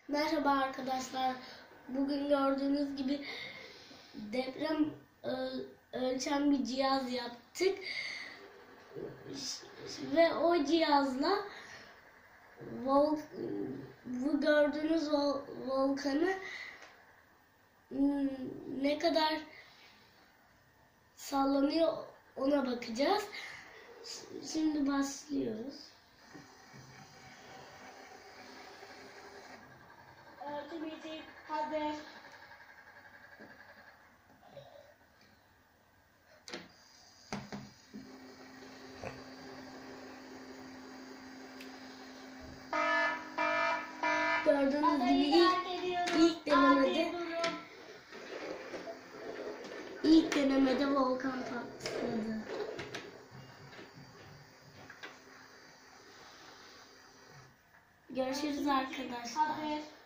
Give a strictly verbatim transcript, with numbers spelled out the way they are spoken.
Merhaba arkadaşlar. Bugün gördüğünüz gibi deprem ölçen bir cihaz yaptık. Ve o cihazla vol bu gördüğünüz vol volkanı ne kadar sallanıyor ona bakacağız. Şimdi başlıyoruz. Ölçü bitik, hazır. Gördüğünüz gibi ilk, ilk denemede ilk denemede volkan patladı. Görüşürüz arkadaşlar. Hazır.